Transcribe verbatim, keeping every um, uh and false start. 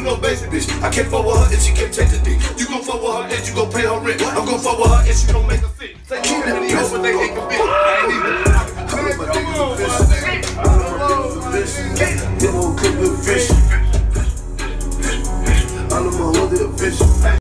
no basic bitch. I can't fuck with her and she can't take the dick. You gon' fuck with her and you gon' pay her rent. I'm gon' fuck with her and she gon' make her sick. Say keep that in over, they ain't convinced. I ain't even. Come on, come on, bitch. Come on, bitch. Come on, come on, bitch.